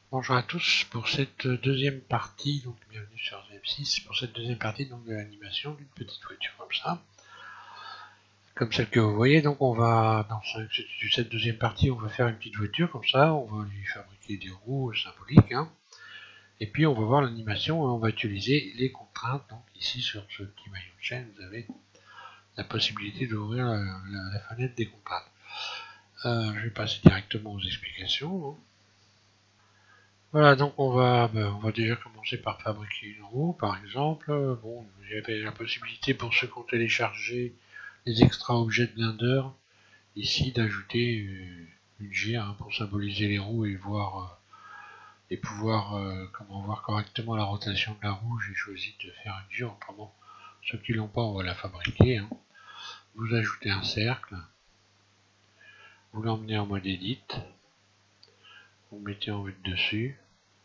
Bonjour à tous pour cette deuxième partie, donc bienvenue sur ZM6 pour cette deuxième partie donc de l'animation d'une petite voiture comme ça, comme celle que vous voyez. Donc on va dans cette deuxième partie, on va faire une petite voiture comme ça, on va lui fabriquer des roues symboliques, hein, et puis on va voir l'animation et on va utiliser les contraintes. Donc ici sur ce petit maillon de chaîne, vous avez la possibilité d'ouvrir la fenêtre des contraintes. Je vais passer directement aux explications. Hein. Voilà, donc on va déjà commencer par fabriquer une roue, par exemple. Bon, il y avait la possibilité pour ceux qui ont téléchargé les extra objets de Blender, ici d'ajouter une gire hein, pour symboliser les roues et voir et pouvoir comment voir correctement la rotation de la roue. J'ai choisi de faire une gire, autrement ceux qui l'ont pas, on va la fabriquer. Hein. Vous ajoutez un cercle, vous l'emmenez en mode edit, vous mettez en vue dessus.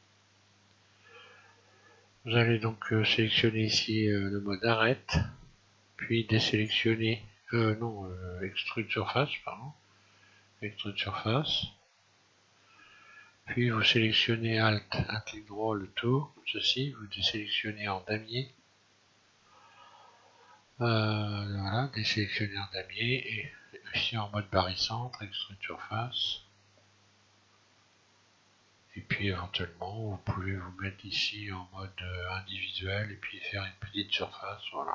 Vous allez donc sélectionner ici le mode arrête, puis désélectionner, extrude surface, pardon, extrude surface. Puis vous sélectionnez Alt, un clic droit, le tour, ceci, vous désélectionnez en damier. Voilà, désélectionner en damier, et ici en mode barycentre, extrude surface. Et puis éventuellement, vous pouvez vous mettre ici en mode individuel et puis faire une petite surface, voilà.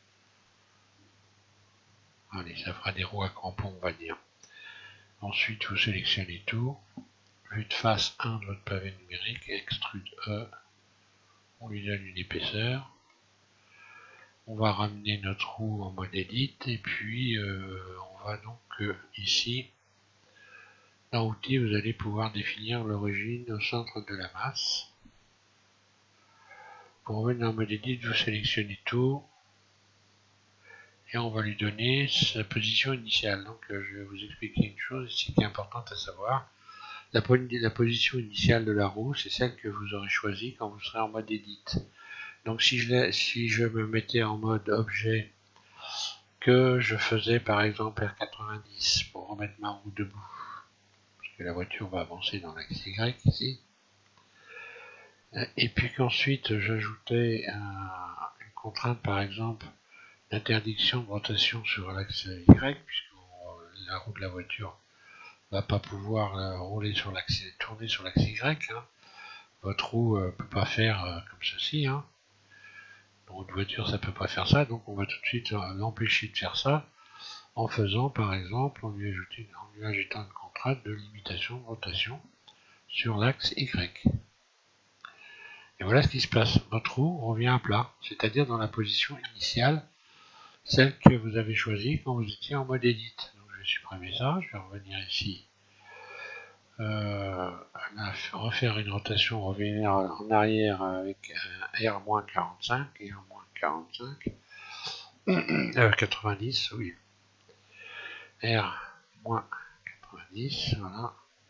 Allez, ça fera des roues à crampons, on va dire. Ensuite, vous sélectionnez tout. Vue de face 1 de votre pavé numérique, extrude E. On lui donne une épaisseur. On va ramener notre roue en mode edit. Et puis, on va donc ici, dans Outils, vous allez pouvoir définir l'origine au centre de la masse. Pour revenir en mode edit, vous sélectionnez tout. Et on va lui donner sa position initiale. Donc, je vais vous expliquer une chose ici qui est importante à savoir. La position initiale de la roue, c'est celle que vous aurez choisie quand vous serez en mode edit. Donc si je me mettais en mode objet, que je faisais par exemple R90 pour remettre ma roue debout, parce que la voiture va avancer dans l'axe Y ici, et puis qu'ensuite j'ajoutais une contrainte par exemple d'interdiction de rotation sur l'axe Y, puisque la roue de la voiture va pas pouvoir rouler sur l'axe, tourner sur l'axe Y. Hein. Votre roue peut pas faire comme ceci. Hein. Dans votre voiture, ça peut pas faire ça, donc on va tout de suite l'empêcher de faire ça en faisant, par exemple, en lui ajoutant une contrainte de limitation de rotation sur l'axe Y. Et voilà ce qui se passe. Votre roue revient à plat, c'est-à-dire dans la position initiale, celle que vous avez choisie quand vous étiez en mode edit. Donc je vais supprimer ça, je vais revenir ici. Refaire une rotation, revenir en arrière avec R-45 et R-45 90, oui. R-90, voilà.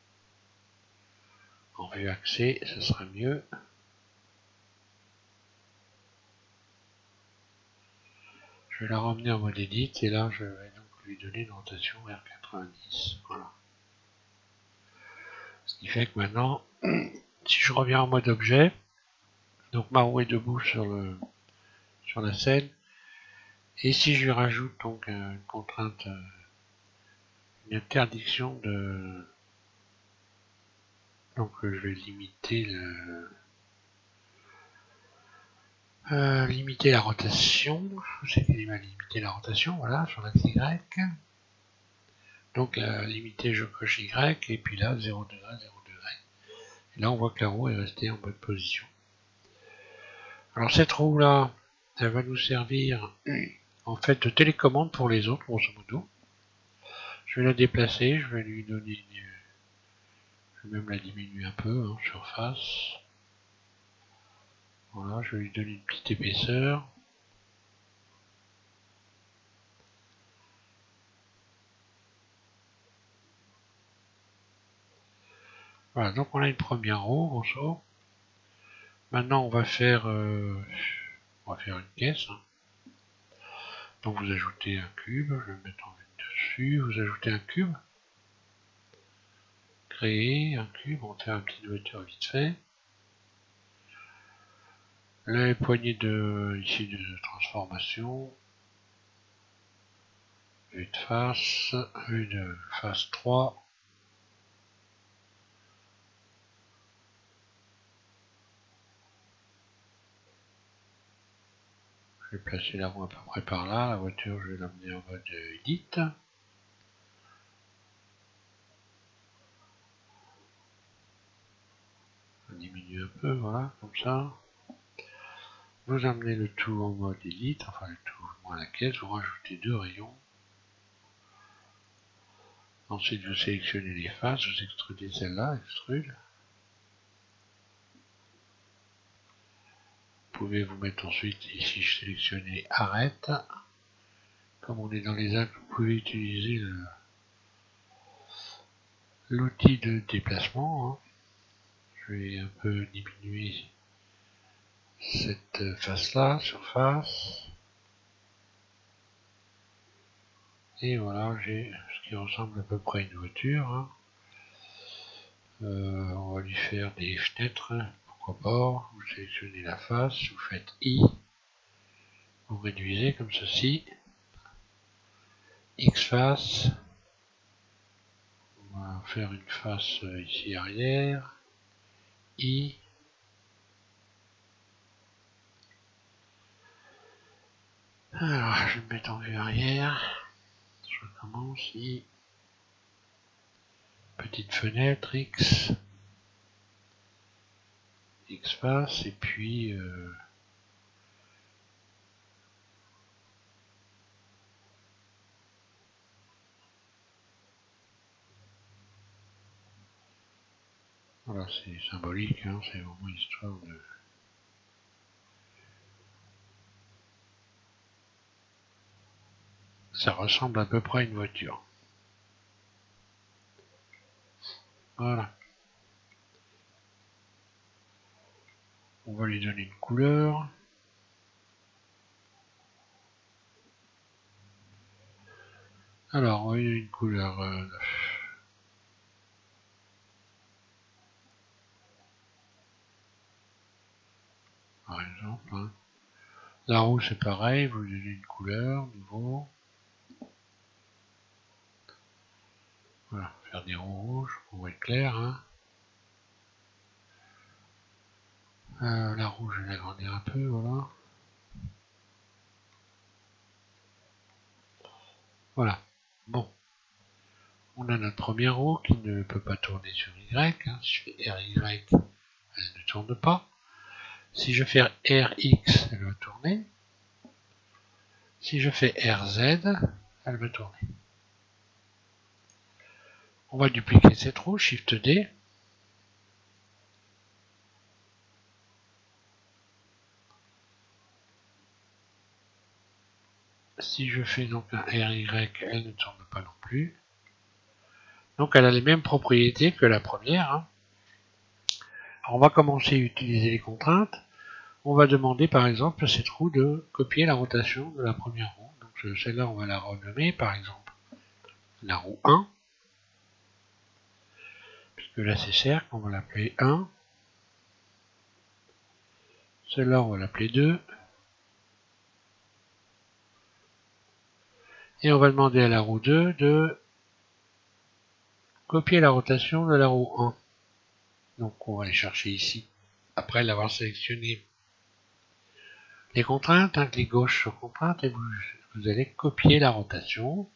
En vue axée, ce sera mieux. Je vais la ramener en mode edit et là je vais donc lui donner une rotation R90. Voilà. Ce qui fait que maintenant, si je reviens en mode objet, donc ma roue est debout sur la selle, et si je lui rajoute donc une contrainte, une interdiction de, donc je vais limiter limiter la rotation. C'est qu'il va limiter la rotation, voilà, sur l'axe Y. Donc limiter, je coche Y, et puis là 0 degré, 0 degré. Et là on voit que la roue est restée en bonne position. Alors cette roue là, elle va nous servir en fait de télécommande pour les autres, grosso modo. Je vais la déplacer, je vais lui donner je vais même la diminuer un peu, hein, surface. Voilà, je vais lui donner une petite épaisseur. Voilà, donc on a une première roue, grosso. Maintenant on va faire une caisse. Hein. Donc vous ajoutez un cube, je vais me mettre en vue dessus, vous ajoutez un cube. créer un cube, on fait une petite voiture vite fait. Les poignées de ici de transformation. Vue de face 3. Je vais placer la roue à peu près par là. La voiture, je vais l'amener en mode edit. On diminue un peu, voilà, comme ça. Vous amenez le tout en mode edit, enfin le tout moins la caisse, vous rajoutez 2 rayons. Ensuite, vous sélectionnez les faces, vous extrudez celle-là, extrude. Vous pouvez vous mettre ensuite, ici je sélectionnais arrête. Comme on est dans les axes, vous pouvez utiliser l'outil de déplacement. Hein. Je vais un peu diminuer cette face-là, surface. Et voilà, j'ai ce qui ressemble à peu près à une voiture. Hein. On va lui faire des fenêtres, pourquoi pas. Vous sélectionnez la face, vous faites I. Vous réduisez comme ceci. X face. On va faire une face ici arrière. I. Alors, je vais me mettre en vue arrière. Je recommence. I. Petite fenêtre X. X face. Et puis... voilà, c'est symbolique, hein, c'est vraiment histoire de... Ça ressemble à peu près à une voiture. Voilà. On va lui donner une couleur. Alors, on va lui donner une couleur... par exemple. Hein. La roue, c'est pareil, vous lui donnez une couleur, nouveau. Voilà, faire des ronds rouges pour être clair. Hein. La roue, je vais l'agrandir un peu, voilà. Voilà. Bon. On a notre première roue qui ne peut pas tourner sur Y. Hein. Si je fais RY, elle ne tourne pas. Si je fais RX, elle va tourner. Si je fais RZ, elle va tourner. On va dupliquer cette roue, Shift D. Si je fais donc un RY, elle ne tourne pas non plus. Donc elle a les mêmes propriétés que la première. Hein. Alors on va commencer à utiliser les contraintes. On va demander par exemple à cette roue de copier la rotation de la première roue. Donc celle-là on va la renommer par exemple la roue 1. Puisque là c'est cercle, on va l'appeler 1. Celle-là on va l'appeler 2. Et on va demander à la roue 2 de copier la rotation de la roue 1. Donc on va les chercher ici. Après l'avoir sélectionné les contraintes, hein, clic gauche sur contraintes et vous allez copier la rotation.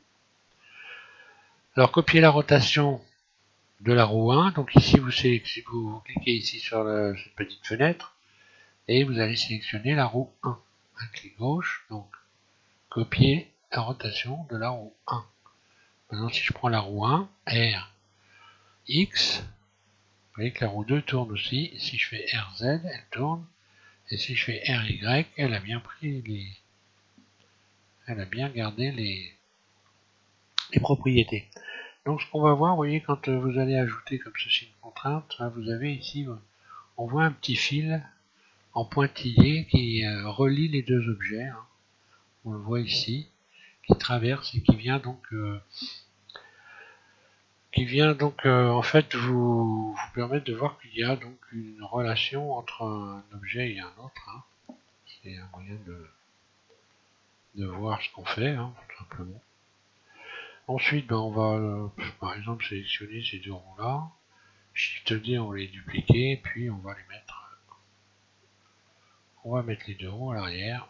Alors copier la rotation de la roue 1, donc ici vous cliquez ici sur cette petite fenêtre et vous allez sélectionner la roue 1. Un clic gauche, donc copier la rotation de la roue 1. Maintenant si je prends la roue 1, R, X, vous voyez que la roue 2 tourne aussi. Si je fais RZ, elle tourne. Et si je fais RY, elle a bien pris elle a bien gardé les propriétés. Donc ce qu'on va voir, vous voyez, quand vous allez ajouter comme ceci une contrainte, hein, vous avez ici, on voit un petit fil en pointillé qui relie les deux objets. Hein. On le voit ici, qui traverse et qui vient donc qui vient donc en fait vous permettre de voir qu'il y a donc une relation entre un objet et un autre. Hein. C'est un moyen de voir ce qu'on fait, hein, tout simplement. Ensuite, ben, on va par exemple sélectionner ces deux roues là. Shift D, on va les dupliquer, puis on va les mettre. On va mettre les deux roues à l'arrière.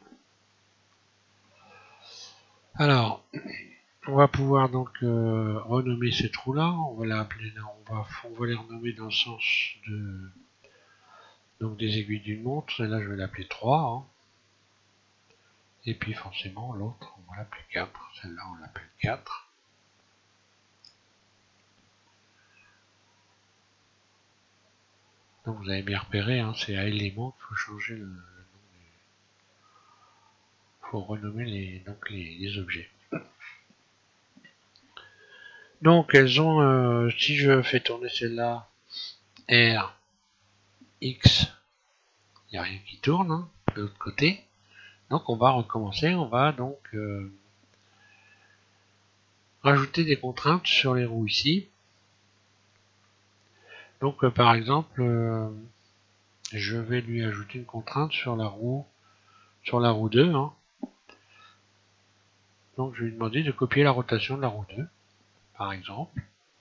Alors, on va pouvoir donc renommer ces trous là. On va l'appeler, on va les renommer dans le sens de donc des aiguilles d'une montre. Celle-là, je vais l'appeler 3. Hein. Et puis forcément, l'autre, on va l'appeler 4. Celle-là, on l'appelle 4. Donc vous avez bien repéré, hein, c'est à élément qu'il faut changer le nom. Il faut renommer les objets. Donc elles ont, si je fais tourner celle-là, R, X, il n'y a rien qui tourne, hein, de l'autre côté. Donc on va recommencer, on va donc rajouter des contraintes sur les roues ici. Donc par exemple, je vais lui ajouter une contrainte sur la roue 2. Hein. Donc je vais lui demander de copier la rotation de la roue 2, par exemple.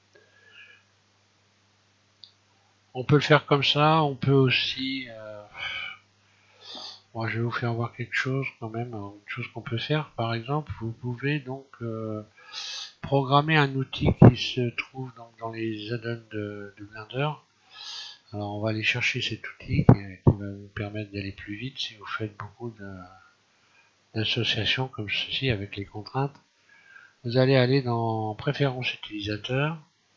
On peut le faire comme ça, on peut aussi... bon, je vais vous faire voir quelque chose quand même, une chose qu'on peut faire. Par exemple, vous pouvez donc programmer un outil qui se trouve donc dans les add-ons de Blender. Alors on va aller chercher cet outil qui va vous permettre d'aller plus vite si vous faites beaucoup d'associations comme ceci avec les contraintes. Vous allez aller dans Préférences utilisateurs.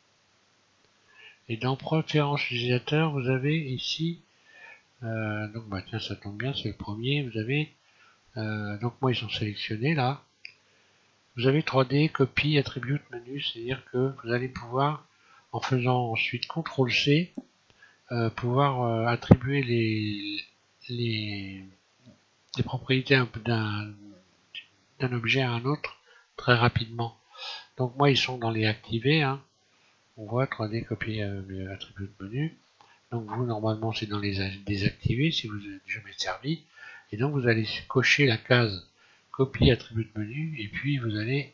Et dans Préférences utilisateurs, vous avez ici, donc bah tiens, ça tombe bien, c'est le premier. Vous avez, donc moi ils sont sélectionnés là. Vous avez 3D, copie, attribute, menu, c'est-à-dire que vous allez pouvoir, en faisant ensuite CTRL-C, pouvoir attribuer les propriétés d'un objet à un autre très rapidement. Donc moi ils sont dans les activés, hein. On voit 3D, copier, attribut de menu. Donc vous normalement c'est dans les désactivés si vous n'êtes jamais servi. Et donc vous allez cocher la case copie, attribut de menu, et puis vous allez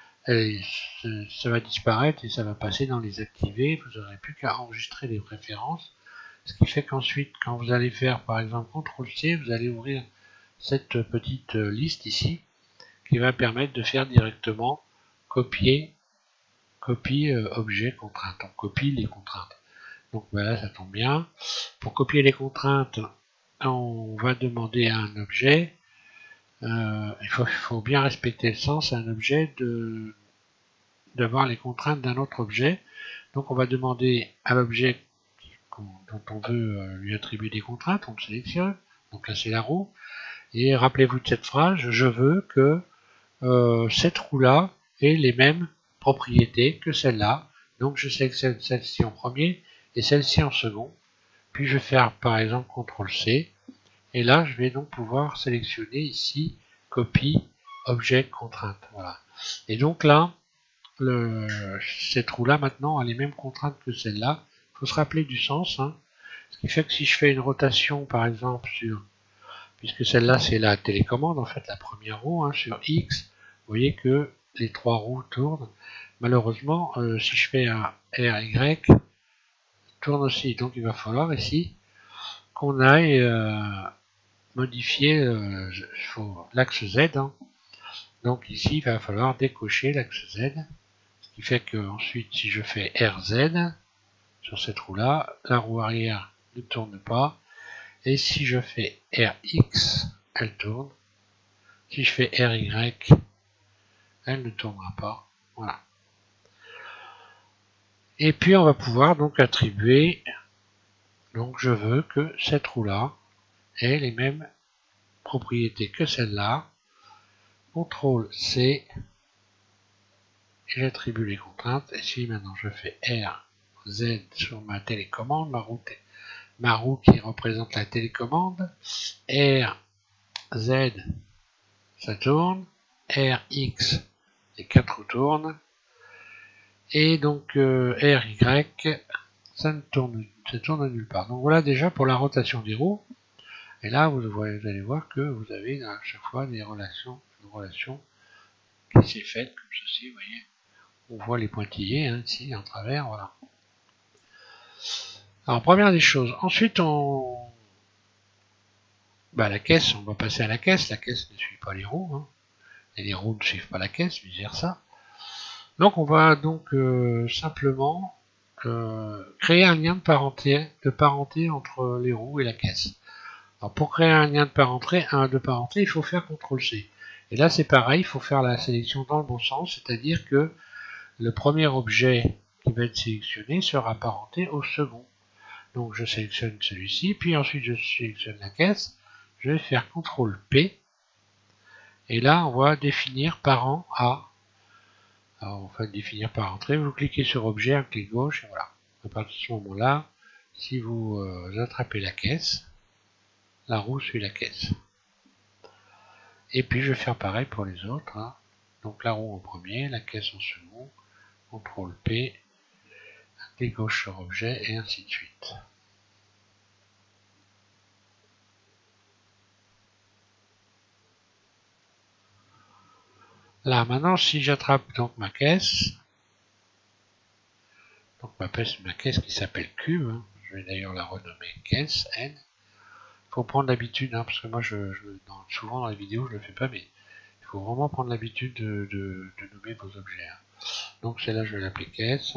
ça va disparaître et ça va passer dans les activés. Vous n'aurez plus qu'à enregistrer les préférences. Ce qui fait qu'ensuite, quand vous allez faire par exemple CTRL-C, vous allez ouvrir cette petite liste ici qui va permettre de faire directement copie objet contrainte. On copie les contraintes. Donc voilà, ça tombe bien. Pour copier les contraintes, on va demander à un objet. Il faut bien respecter le sens à un objet d'avoir les contraintes d'un autre objet. Donc on va demander à l'objet dont on veut lui attribuer des contraintes, on le sélectionne, donc là c'est la roue, et rappelez-vous de cette phrase, je veux que cette roue-là ait les mêmes propriétés que celle-là, donc je sélectionne celle-ci en premier et celle-ci en second, puis je vais faire par exemple CTRL-C, et là je vais donc pouvoir sélectionner ici copie, objet, contrainte, voilà. Et donc là, cette roue-là maintenant a les mêmes contraintes que celle-là. Il faut se rappeler du sens. Hein. Ce qui fait que si je fais une rotation, par exemple, puisque celle-là c'est la télécommande, en fait, la première roue, hein, sur X, vous voyez que les trois roues tournent. Malheureusement, si je fais un RY, tourne aussi. Donc il va falloir ici qu'on aille modifier l'axe Z. Hein. Donc ici, il va falloir décocher l'axe Z. Ce qui fait que ensuite, si je fais RZ sur cette roue-là, la roue arrière ne tourne pas. Et si je fais RX, elle tourne. Si je fais RY, elle ne tournera pas. Voilà. Et puis on va pouvoir donc attribuer, donc je veux que cette roue-là ait les mêmes propriétés que celle-là. CTRL C, et j'attribue les contraintes. Et si maintenant je fais RZ sur ma télécommande, ma roue qui représente la télécommande, RZ, ça tourne, RX, les 4 roues tournent, Et donc RY, ça tourne nulle part. Donc voilà déjà pour la rotation des roues. Et là, vous allez voir que vous avez à chaque fois une relation qui s'est faite comme ceci, vous voyez. On voit les pointillés hein, ici en travers, voilà. Alors première des choses. Ensuite, la caisse, on va passer à la caisse. La caisse ne suit pas les roues, hein. Et les roues ne suivent pas la caisse, vice versa. Donc on va donc simplement créer un lien de parenté entre les roues et la caisse. Alors pour créer un lien de parenté, il faut faire CTRL-C. Et là c'est pareil, il faut faire la sélection dans le bon sens, c'est-à-dire que le premier objet qui va être sélectionné sera parenté au second. Donc je sélectionne celui-ci, puis ensuite je sélectionne la caisse, je vais faire CTRL-P, et là on va définir parent A. Alors on va définir par entrée, vous cliquez sur objet, un clic gauche, et voilà. À partir de ce moment-là, si vous attrapez la caisse, la roue suit la caisse. Et puis je vais faire pareil pour les autres. Hein. Donc la roue en premier, la caisse en second, CTRL P, un clic gauche sur objet, et ainsi de suite. Là maintenant, si j'attrape donc ma caisse, ma caisse qui s'appelle Q, hein, je vais d'ailleurs la renommer caisse N. Il faut prendre l'habitude, hein, parce que moi souvent dans les vidéos je le fais pas, mais il faut vraiment prendre l'habitude de nommer vos objets. Hein. Donc celle-là je vais l'appeler caisse.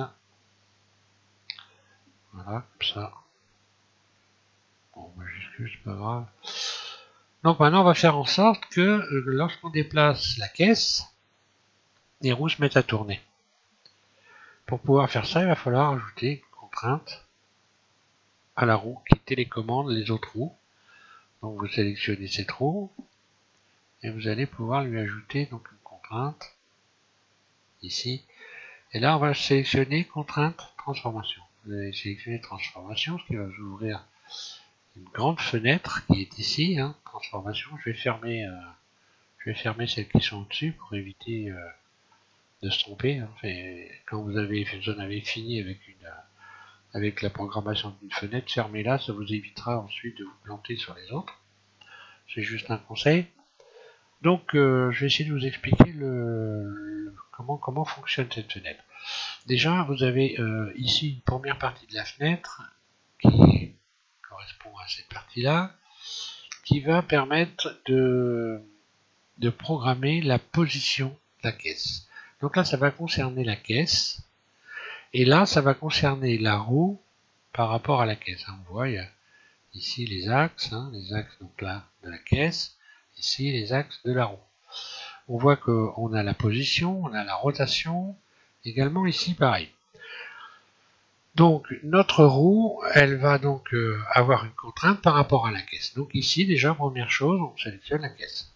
Voilà, comme ça. Bon, majuscule, c'est pas grave. Donc maintenant on va faire en sorte que lorsqu'on déplace la caisse, les roues se mettent à tourner. Pour pouvoir faire ça, il va falloir ajouter une contrainte à la roue qui télécommande les autres roues. Donc vous sélectionnez cette roue et vous allez pouvoir lui ajouter donc une contrainte ici. Et là on va sélectionner contrainte transformation. Vous allez sélectionner transformation, ce qui va vous ouvrir une grande fenêtre qui est ici, hein, transformation. Je vais fermer celles qui sont au-dessus pour éviter de se tromper. Hein. Quand vous en avez fini avec la programmation d'une fenêtre, fermez-la, ça vous évitera ensuite de vous planter sur les autres. C'est juste un conseil. Donc je vais essayer de vous expliquer comment fonctionne cette fenêtre. Déjà, vous avez ici une première partie de la fenêtre qui correspond à cette partie-là, qui va permettre de programmer la position de la caisse. Donc là, ça va concerner la caisse, et là, ça va concerner la roue par rapport à la caisse. On voit, il y a ici les axes donc là de la caisse, ici les axes de la roue. On voit qu'on a la position, on a la rotation, également ici pareil. Donc notre roue, elle va donc avoir une contrainte par rapport à la caisse. Donc ici déjà, première chose, on sélectionne la caisse.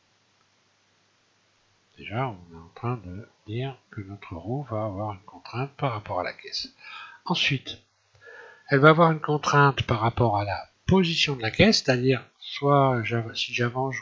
Déjà, on est en train de dire que notre roue va avoir une contrainte par rapport à la caisse. Ensuite, elle va avoir une contrainte par rapport à la position de la caisse, c'est-à-dire soit si j'avance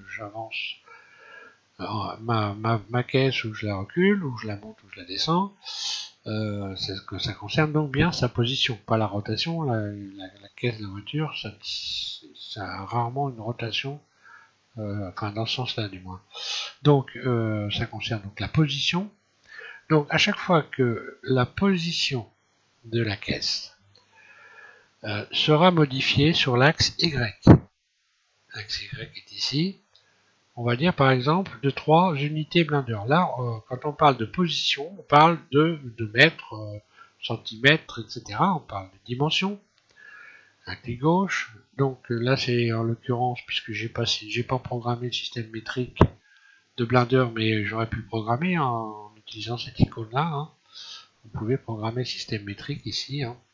ma caisse, ou je la recule, ou je la monte, ou je la descends. Ça concerne donc bien sa position, pas la rotation. La caisse de la voiture, ça a rarement une rotation, enfin dans ce sens-là du moins. Donc ça concerne donc la position. Donc à chaque fois que la position de la caisse sera modifiée sur l'axe Y, l'axe Y est ici, on va dire par exemple de 3 unités blinder. Là, quand on parle de position, on parle de mètres, centimètres, etc. On parle de dimension. Un clic gauche. Donc là, c'est en l'occurrence, puisque j'ai pas programmé le système métrique de Blender, mais j'aurais pu le programmer en utilisant cette icône-là. Hein. Vous pouvez programmer le système métrique ici. Hein.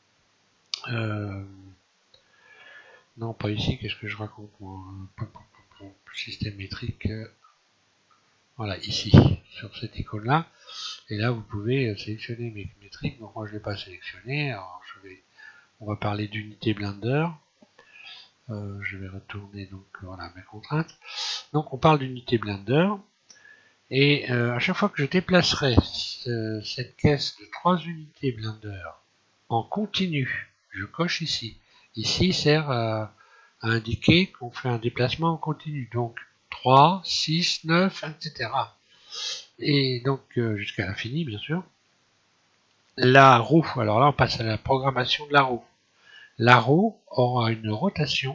Non, pas ici. Qu'est-ce que je raconte moi? Système métrique. Voilà, ici, sur cette icône-là. Et là, vous pouvez sélectionner mes métriques. Donc moi, je ne l'ai pas sélectionné. Alors, on va parler d'unité Blender. Je vais retourner donc voilà mes contraintes. Donc on parle d'unité Blender. Et à chaque fois que je déplacerai cette caisse de 3 unités Blender en continu, je coche ici. Ici sert à indiquer qu'on fait un déplacement en continu. Donc 3, 6, 9, etc. Et donc jusqu'à l'infini, bien sûr. La roue, alors là on passe à la programmation de la roue. La roue aura une rotation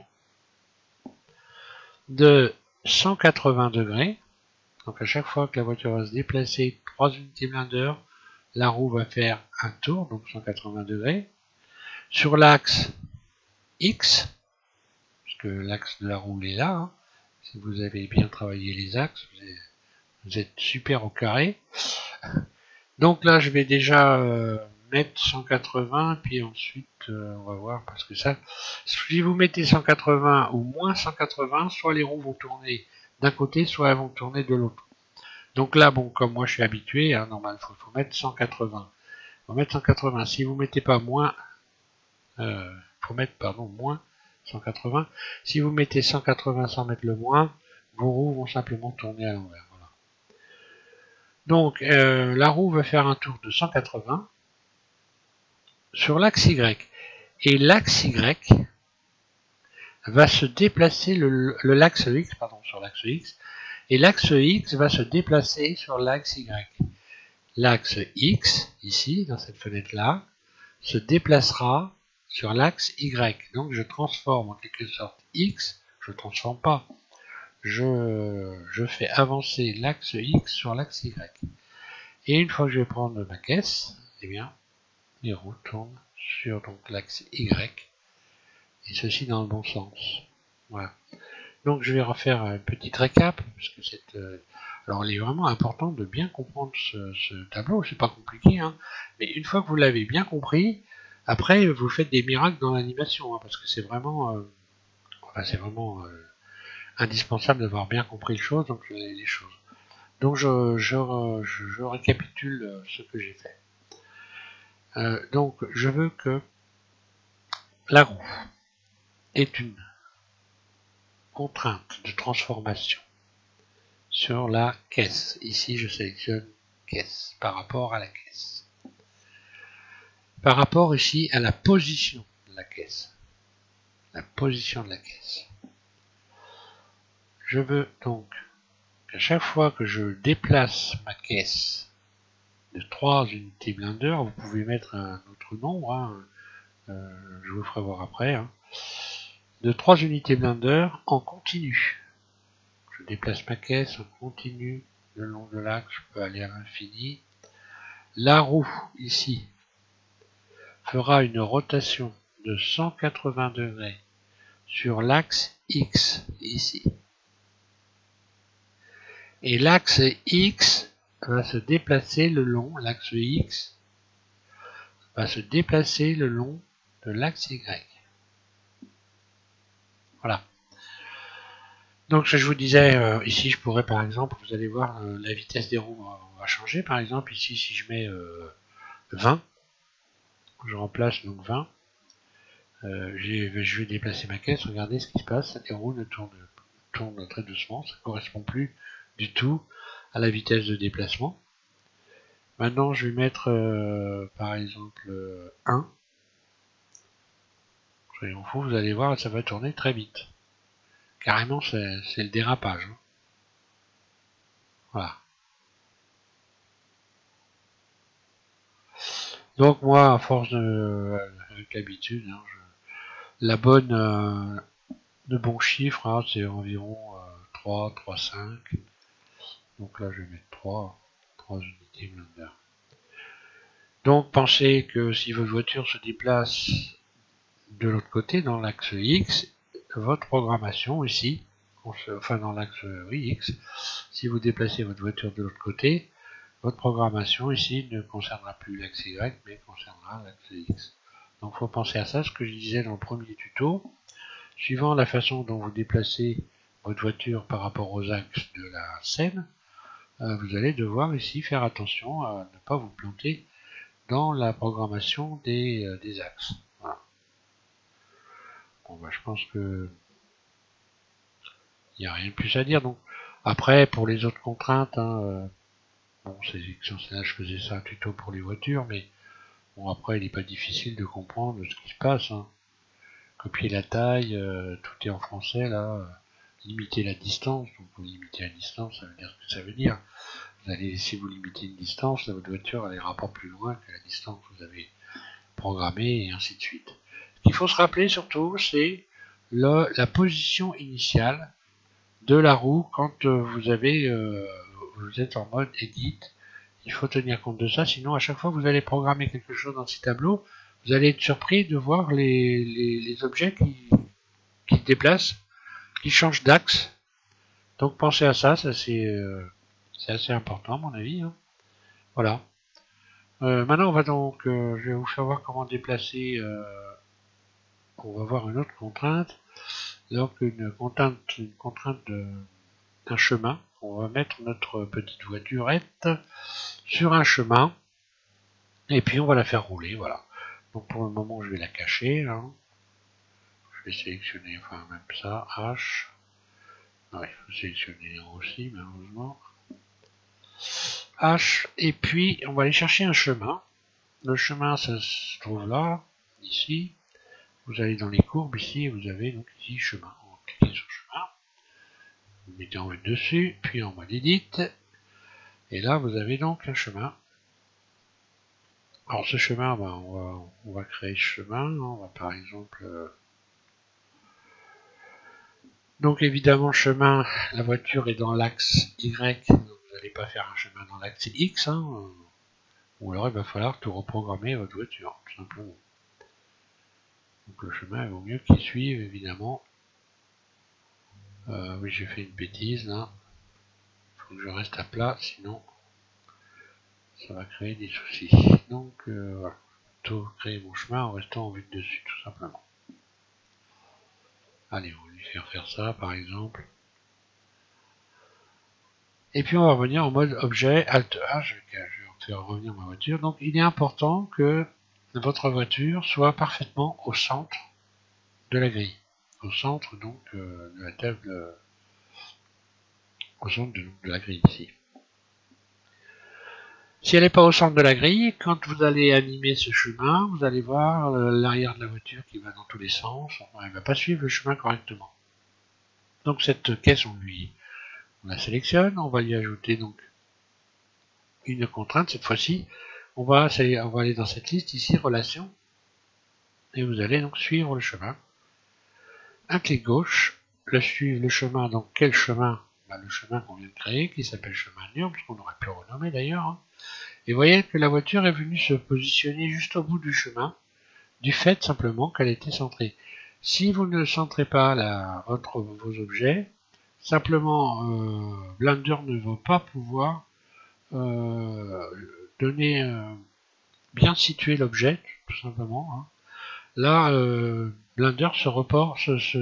de 180 degrés. Donc à chaque fois que la voiture va se déplacer 3 unités Blender, la roue va faire un tour, donc 180 degrés. Sur l'axe X, puisque l'axe de la roue est là, hein, si vous avez bien travaillé les axes, vous êtes super au carré. Donc là je vais déjà mettre 180, puis ensuite on va voir, parce que ça, si vous mettez 180 ou moins 180, soit les roues vont tourner d'un côté, soit elles vont tourner de l'autre. Donc là, bon, comme moi je suis habitué, hein, normal, faut mettre 180. Faut mettre 180. Si vous mettez pas moins, faut mettre pardon moins 180. Si vous mettez 180 sans mettre le moins, vos roues vont simplement tourner à l'envers. Voilà. Donc la roue va faire un tour de 180 sur l'axe Y. Et l'axe Y va se déplacer, l'axe X, pardon, sur l'axe X, et l'axe X va se déplacer sur l'axe Y. L'axe X, ici, dans cette fenêtre-là, se déplacera sur l'axe Y. Donc je transforme en quelque sorte X, je ne transforme pas, je fais avancer l'axe X sur l'axe Y. Et une fois que je vais prendre ma caisse, eh bien, les roues tournent sur l'axe Y, et ceci dans le bon sens. Voilà. Donc je vais refaire une petite récap, parce que alors il est vraiment important de bien comprendre ce tableau, c'est pas compliqué, hein, mais une fois que vous l'avez bien compris, après vous faites des miracles dans l'animation, hein, parce que c'est vraiment, indispensable d'avoir bien compris les choses. Donc je récapitule ce que j'ai fait. Donc je veux que la roue ait une contrainte de transformation sur la caisse. Ici, je sélectionne caisse par rapport à la caisse. Par rapport ici à la position de la caisse. La position de la caisse. Je veux donc qu'à chaque fois que je déplace ma caisse de 3 unités Blender, vous pouvez mettre un autre nombre, hein, je vous ferai voir après, hein, de 3 unités Blender en continu. Je déplace ma caisse en continu le long de l'axe, je peux aller à l'infini. La roue, ici, fera une rotation de 180 degrés sur l'axe X, ici. Et l'axe X va se déplacer le long, l'axe X va se déplacer le long de l'axe Y. Voilà. Donc je vous disais, ici je pourrais par exemple, vous allez voir, la vitesse des roues va changer. Par exemple ici si je mets 20, je remplace donc 20, je vais déplacer ma caisse, regardez ce qui se passe, les roues ne tournent très doucement, ça ne correspond plus du tout à la vitesse de déplacement. Maintenant je vais mettre par exemple 1, soyons fous, vous allez voir, ça va tourner très vite. Carrément c'est le dérapage. Hein. Voilà. Donc moi, à force avec l'habitude, hein, la bonne, le bon chiffre, hein, c'est environ 3, 3, 5. Donc là, je vais mettre 3 unités Blender. Donc pensez que si votre voiture se déplace de l'autre côté, dans l'axe X, votre programmation ici, enfin dans l'axe X, si vous déplacez votre voiture de l'autre côté, votre programmation ici ne concernera plus l'axe Y, mais concernera l'axe X. Donc il faut penser à ça, ce que je disais dans le premier tuto. Suivant la façon dont vous déplacez votre voiture par rapport aux axes de la scène, vous allez devoir ici faire attention à ne pas vous planter dans la programmation des axes. Voilà. Bon, bah, je pense que il n'y a rien de plus à dire. Donc, Après, pour les autres contraintes, hein, bon, c'est là je faisais ça un tuto pour les voitures, mais bon, après, il n'est pas difficile de comprendre ce qui se passe. Hein. Copier la taille, tout est en français là. Limiter la distance, donc vous limitez la distance, ça veut dire ce que ça veut dire. Vous allez, si vous limitez une distance, votre voiture elle ira pas plus loin que la distance que vous avez programmée et ainsi de suite. Ce qu'il faut se rappeler surtout, c'est la position initiale de la roue quand vous êtes en mode edit. Il faut tenir compte de ça, sinon à chaque fois que vous allez programmer quelque chose dans ces tableaux, vous allez être surpris de voir les objets qui se déplacent, qui changent d'axe. Donc pensez à ça, c'est assez important à mon avis. Hein. Voilà. Maintenant on va donc, je vais vous faire voir comment déplacer, on va voir une autre contrainte. Donc une contrainte d'un chemin. On va mettre notre petite voiturette sur un chemin et puis on va la faire rouler, voilà. Donc pour le moment je vais la cacher. Hein. Je vais sélectionner, enfin même ça, H. Ouais, il faut sélectionner aussi malheureusement. H, et puis on va aller chercher un chemin. Le chemin, ça se trouve là, ici. Vous allez dans les courbes, ici, vous avez donc ici chemin. On va cliquer sur chemin. Vous mettez en vue dessus, puis en mode edit. Et là, vous avez donc un chemin. Alors ce chemin, ben, on va créer ce chemin. On va par exemple... donc évidemment, chemin, la voiture est dans l'axe Y. Donc vous n'allez pas faire un chemin dans l'axe X. Hein, ou alors il va falloir tout reprogrammer votre voiture, tout simplement. Donc le chemin, il vaut mieux qu'il suive, évidemment. Oui, j'ai fait une bêtise, là. Il faut que je reste à plat, sinon ça va créer des soucis. Donc, voilà. Tout créer mon chemin en restant en vue de dessus, tout simplement. Allez, on va lui faire ça, par exemple. Et puis, on va revenir en mode objet, Alt A. Je vais faire revenir ma voiture. Donc, il est important que votre voiture soit parfaitement au centre de la grille. Au centre, donc, de la table... au centre de la grille, ici. Si elle n'est pas au centre de la grille, quand vous allez animer ce chemin, vous allez voir l'arrière de la voiture qui va dans tous les sens. Elle ne va pas suivre le chemin correctement. Donc cette caisse, on la sélectionne, on va lui ajouter donc une contrainte. Cette fois-ci, on va aller dans cette liste ici, relations, et vous allez donc suivre le chemin. Un clic gauche, suivre le chemin. Donc quel chemin? Le chemin qu'on vient de créer, qui s'appelle chemin Nurm, parce qu'on aurait pu renommer d'ailleurs. Hein. Et vous voyez que la voiture est venue se positionner juste au bout du chemin, du fait simplement qu'elle était centrée. Si vous ne centrez pas vos objets, simplement Blender ne va pas pouvoir donner bien situer l'objet, tout simplement. Hein. Là, Blender se reporte,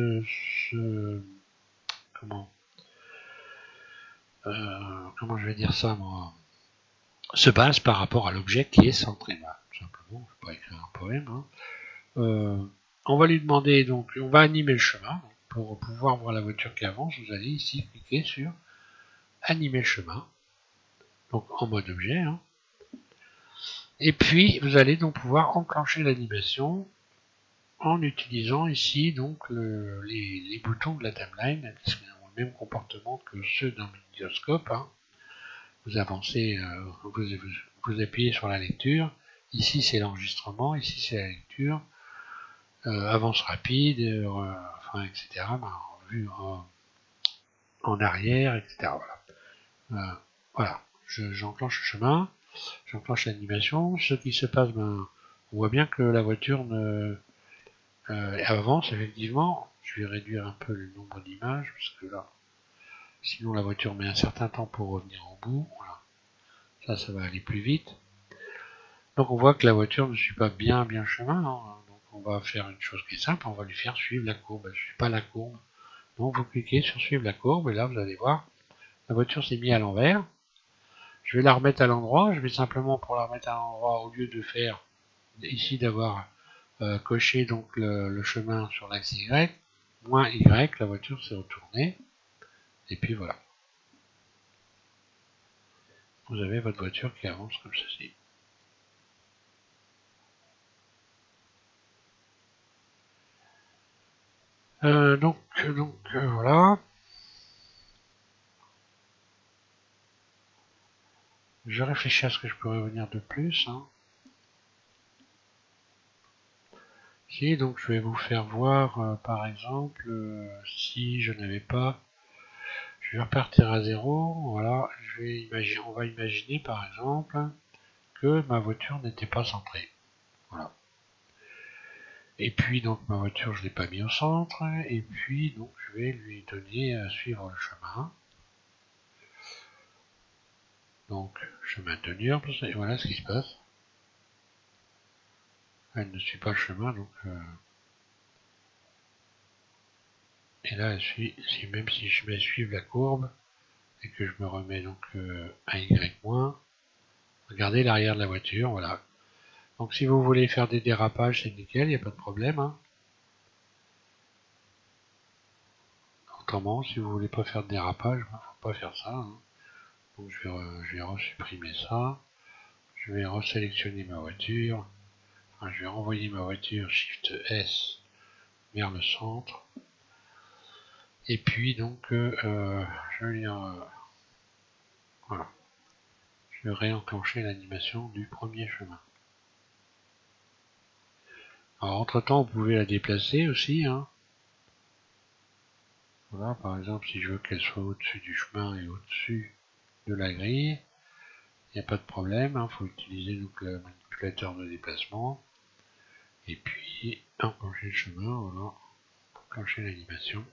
comment je vais dire ça, moi, se base par rapport à l'objet qui est centré. Bah, tout simplement, je ne vais pas écrire un poème. Hein. On va lui demander, donc, on va animer le chemin. Pour pouvoir voir la voiture qui avance, vous allez ici cliquer sur animer le chemin. Donc en mode objet. Hein. Et puis, vous allez donc pouvoir enclencher l'animation en utilisant ici donc les boutons de la timeline qui ont le même comportement que ceux d'un magnétoscope. Hein. Vous avancez, vous appuyez sur la lecture. Ici, c'est l'enregistrement. Ici, c'est la lecture. Avance rapide, enfin, etc. En vue en arrière, etc. Voilà. Voilà. J'enclenche le chemin. J'enclenche l'animation. Ce qui se passe, on voit bien que la voiture avance, effectivement. Je vais réduire un peu le nombre d'images, parce que là, sinon la voiture met un certain temps pour revenir au bout. Voilà. Ça va aller plus vite. Donc on voit que la voiture ne suit pas bien le chemin. Hein. Donc on va faire une chose qui est simple, on va lui faire suivre la courbe. Elle ne suit pas la courbe. Donc vous cliquez sur suivre la courbe, et là vous allez voir, la voiture s'est mise à l'envers. Je vais la remettre à l'endroit. Je vais simplement, pour la remettre à l'endroit, au lieu de faire ici d'avoir coché donc le chemin sur l'axe Y, moins Y, la voiture s'est retournée. Et puis voilà. vous avez votre voiture qui avance comme ceci. Donc voilà. Je réfléchis à ce que je pourrais venir de plus. Hein. Si, donc je vais vous faire voir, par exemple, si je n'avais pas... Je vais repartir à 0. Voilà, on va imaginer par exemple que ma voiture n'était pas centrée. Voilà. Et puis donc ma voiture je ne l'ai pas mis au centre. Et puis donc je vais lui donner à suivre le chemin. Donc chemin de Nurbe, et voilà ce qui se passe. Elle ne suit pas le chemin, donc et là elle suit, même si je mets suivre la courbe et que je me remets donc à Y-, regardez l'arrière de la voiture, voilà. Donc si vous voulez faire des dérapages, c'est nickel, il n'y a pas de problème. Hein. Autrement, si vous voulez pas faire de dérapage, il ne faut pas faire ça. Hein. Donc je vais resupprimer ça. Je vais resélectionner ma voiture. Enfin, je vais renvoyer ma voiture Shift S vers le centre. Et puis donc je vais voilà. Je vais réenclencher l'animation du premier chemin. Alors entre temps vous pouvez la déplacer aussi. Hein. Voilà, par exemple si je veux qu'elle soit au-dessus du chemin et au-dessus de la grille, il n'y a pas de problème, il faut utiliser donc le manipulateur de déplacement. Et puis enclencher le chemin, voilà, enclencher l'animation.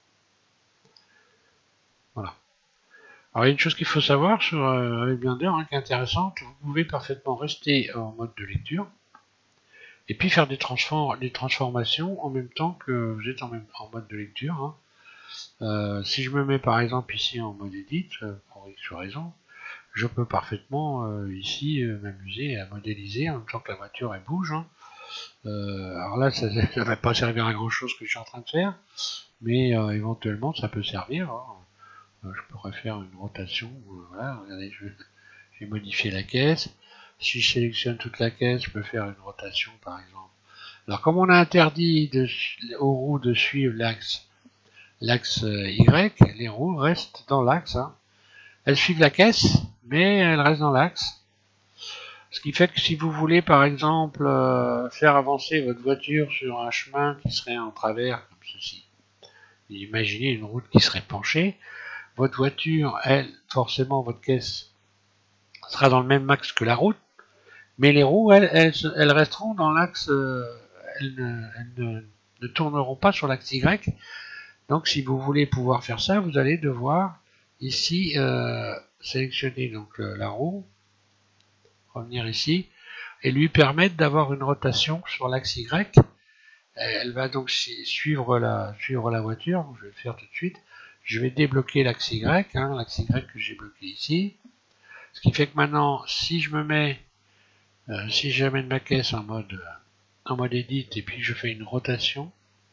Voilà. Alors il y a une chose qu'il faut savoir avec Blender hein, qui est intéressante, vous pouvez parfaitement rester en mode de lecture et puis faire des transformations en même temps que vous êtes en mode de lecture. Hein. Si je me mets par exemple ici en mode edit, pour X raison, je peux parfaitement ici m'amuser à modéliser en même temps que la voiture elle bouge. Hein. Alors là ça ne va pas servir à grand chose ce que je suis en train de faire, mais éventuellement ça peut servir. Hein. Je pourrais faire une rotation, voilà, regardez, j'ai modifié la caisse. Si je sélectionne toute la caisse, je peux faire une rotation par exemple. Alors comme on a interdit aux roues de suivre l'axe Y, les roues restent dans l'axe. Hein. Elles suivent la caisse, mais elles restent dans l'axe. Ce qui fait que si vous voulez par exemple faire avancer votre voiture sur un chemin qui serait en travers, comme ceci, imaginez une route qui serait penchée, votre voiture, elle, forcément votre caisse sera dans le même axe que la route, mais les roues, elles resteront dans l'axe, elles ne tourneront pas sur l'axe Y. Donc si vous voulez pouvoir faire ça, vous allez devoir ici sélectionner donc la roue, revenir ici, et lui permettre d'avoir une rotation sur l'axe Y. Elle va donc suivre la voiture, je vais le faire tout de suite. Je vais débloquer l'axe Y, hein, l'axe Y que j'ai bloqué ici. Ce qui fait que maintenant, si je me mets, si j'amène ma caisse en mode edit et puis je fais une rotation,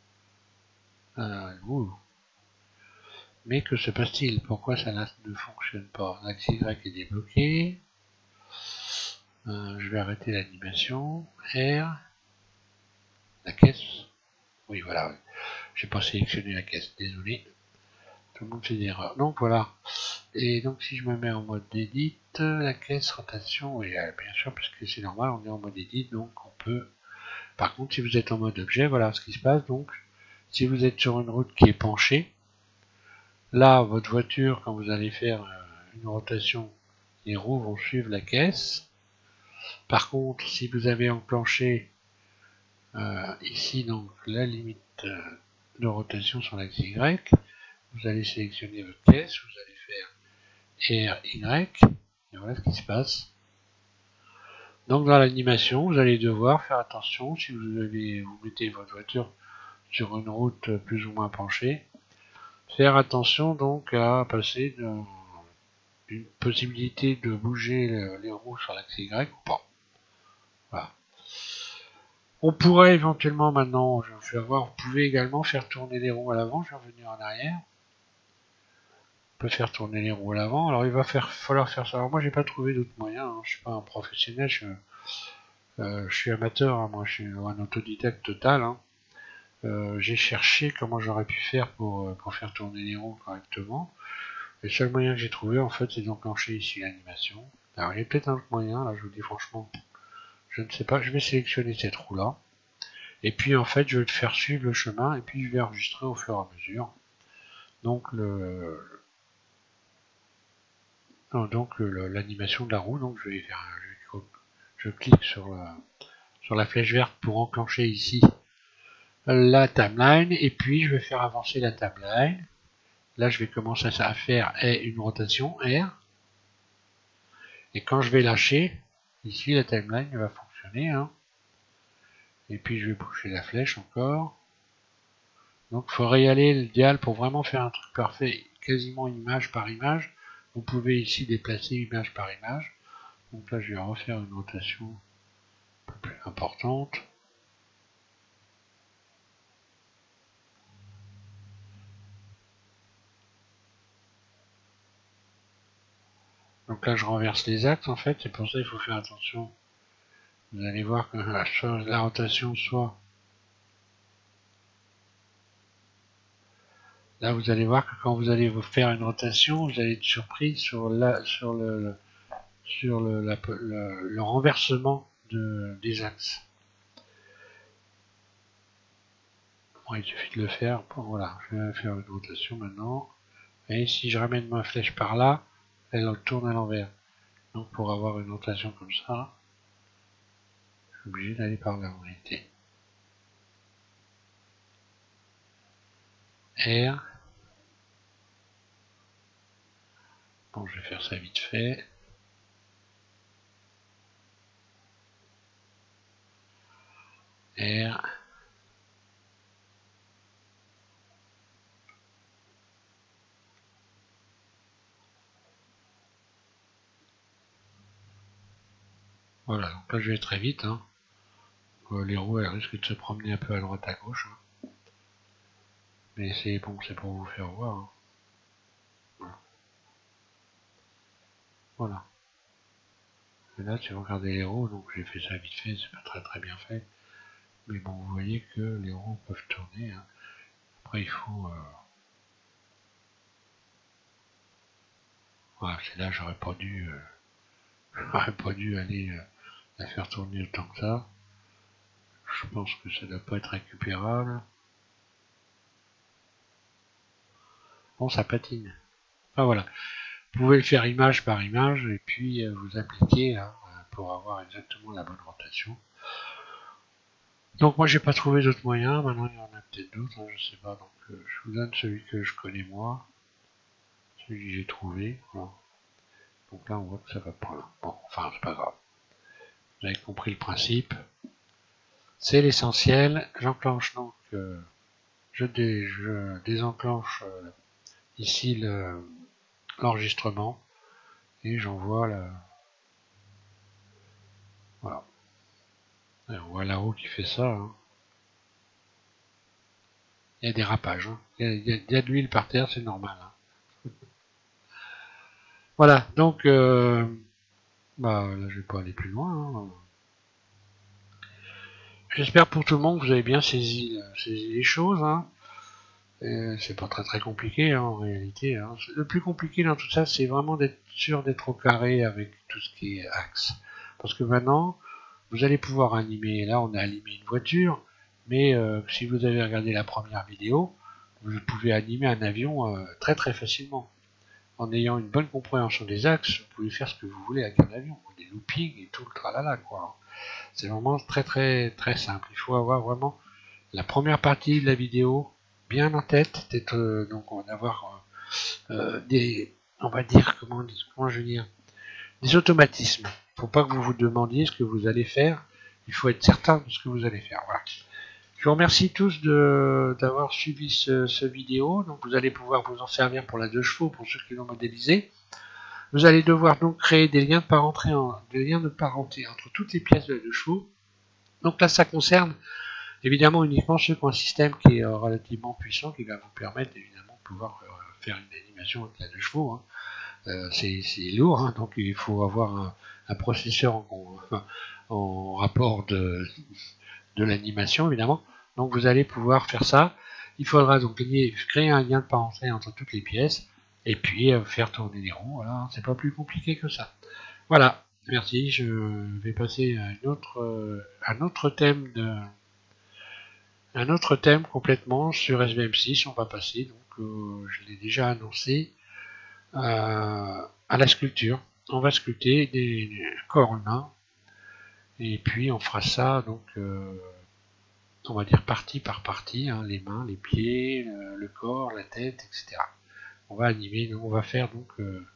mais que se passe-t-il? Pourquoi ça ne fonctionne pas? L'axe Y est débloqué. Je vais arrêter l'animation. R. La caisse. Oui, voilà. J'ai pas sélectionné la caisse. Désolé. Tout le monde fait des erreurs. Donc voilà. Et donc si je me mets en mode edit, la caisse, rotation, oui, bien sûr, parce que c'est normal, on est en mode edit, donc on peut... Par contre, si vous êtes en mode objet, voilà ce qui se passe. Donc, si vous êtes sur une route qui est penchée, là, votre voiture, quand vous allez faire une rotation, les roues vont suivre la caisse. Par contre, si vous avez enclenché ici donc la limite de rotation sur l'axe Y, vous allez sélectionner votre caisse, vous allez faire RY, et voilà ce qui se passe. Donc dans l'animation, vous allez devoir faire attention si vous mettez votre voiture sur une route plus ou moins penchée, faire attention donc à passer d'une possibilité de bouger les roues sur l'axe Y ou pas. Voilà. On pourrait éventuellement maintenant, je vais vous faire voir, vous pouvez également faire tourner les roues à l'avant, je vais revenir en arrière. peut faire tourner les roues à l'avant. Alors il va falloir faire ça. Alors moi j'ai pas trouvé d'autres moyens, hein. Je suis pas un professionnel, je suis amateur, hein. Moi je suis un autodidacte total, hein. J'ai cherché comment j'aurais pu faire pour faire tourner les roues correctement. Le seul moyen que j'ai trouvé en fait c'est d'enclencher ici l'animation. Alors il y a peut-être un autre moyen, là je vous dis franchement, je ne sais pas, je vais sélectionner cette roue là. Et puis en fait je vais te faire suivre le chemin et puis je vais enregistrer au fur et à mesure. Donc l'animation de la roue, donc je clique sur la flèche verte pour enclencher ici la timeline et puis je vais faire avancer la timeline. Là je vais commencer à faire une rotation R et quand je vais lâcher ici la timeline va fonctionner, hein. Et puis je vais bouger la flèche encore. Donc il faudrait y aller l'idéal pour vraiment faire un truc parfait, quasiment image par image. Vous pouvez ici déplacer image par image. Donc là je vais refaire une rotation un peu plus importante. Donc là je renverse les axes en fait, c'est pour ça qu'il faut faire attention. Vous allez voir que la rotation soit... Là vous allez voir que quand vous allez vous faire une rotation, vous allez être surpris sur le renversement des axes. Bon, il suffit de le faire. Bon, voilà, je vais faire une rotation maintenant. Et si je ramène ma flèche par là, elle tourne à l'envers. Donc pour avoir une rotation comme ça, je suis obligé d'aller par là en réalité. R. Bon, je vais faire ça vite fait. R. Voilà, donc là je vais très vite, hein. Les roues elles risquent de se promener un peu à droite à gauche, hein. Mais c'est bon, c'est pour vous faire voir, hein. Voilà. Voilà. Et là si vous regardez les roues, donc j'ai fait ça vite fait, c'est pas très bien fait. Mais bon, vous voyez que les roues peuvent tourner, hein. Après il faut... Voilà, c'est là j'aurais pas dû aller la faire tourner autant que ça. Je pense que ça doit pas être récupérable. Bon, ça patine. Enfin voilà. Vous pouvez le faire image par image et puis vous appliquer, hein, pour avoir exactement la bonne rotation. Donc moi j'ai pas trouvé d'autres moyens, maintenant il y en a peut-être d'autres, hein, je sais pas. Donc je vous donne celui que je connais moi, celui que j'ai trouvé. Voilà. Donc là on voit que ça va pas. Bon, enfin c'est pas grave. Vous avez compris le principe. C'est l'essentiel. J'enclenche donc, je désenclenche ici l'enregistrement et j'envoie voilà. Et on voit là-haut qui fait ça, hein. Il y a des rapages, hein. Il y a de l'huile par terre, c'est normal, hein. Voilà, donc bah, là je vais pas aller plus loin, hein. J'espère pour tout le monde que vous avez bien saisi les choses, hein. C'est pas très compliqué, hein, en réalité, hein. Le plus compliqué dans tout ça, c'est vraiment d'être sûr d'être au carré avec tout ce qui est axe. Parce que maintenant, vous allez pouvoir animer, là on a animé une voiture, mais si vous avez regardé la première vidéo, vous pouvez animer un avion très facilement. En ayant une bonne compréhension des axes, vous pouvez faire ce que vous voulez avec un avion, des loopings et tout le tralala, quoi. C'est vraiment très simple. Il faut avoir vraiment la première partie de la vidéo bien en tête, donc on va avoir on va dire, comment je veux dire, des automatismes. Il ne faut pas que vous vous demandiez ce que vous allez faire, il faut être certain de ce que vous allez faire. Voilà. Je vous remercie tous d'avoir suivi ce vidéo. Donc vous allez pouvoir vous en servir pour la 2 chevaux, pour ceux qui l'ont modélisé. Vous allez devoir donc créer des liens de parenté entre toutes les pièces de la 2 chevaux. Donc là, ça concerne évidemment uniquement ceux qui ont un système qui est relativement puissant, qui va vous permettre évidemment de pouvoir faire une animation avec la 2 chevaux. Hein. C'est lourd, hein, donc il faut avoir un processeur en rapport de l'animation, évidemment. Donc vous allez pouvoir faire ça. Il faudra donc créer un lien de parenté entre toutes les pièces et puis faire tourner les ronds. Voilà, c'est pas plus compliqué que ça. Voilà, merci. Je vais passer à un autre thème complètement sur SVM6. On va passer, donc je l'ai déjà annoncé, à la sculpture. On va sculpter des corps humains et puis on fera ça donc on va dire partie par partie, hein, les mains, les pieds, le corps, la tête, etc. On va animer, on va faire donc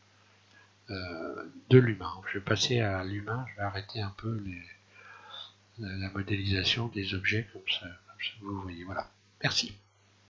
de l'humain. Je vais passer à l'humain, je vais arrêter un peu la modélisation des objets comme ça vous voyez. Voilà. Merci.